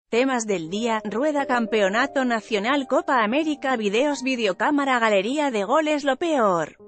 Temas del día: rueda, campeonato nacional, Copa América, videos, videocámara, galería de goles. Lo peor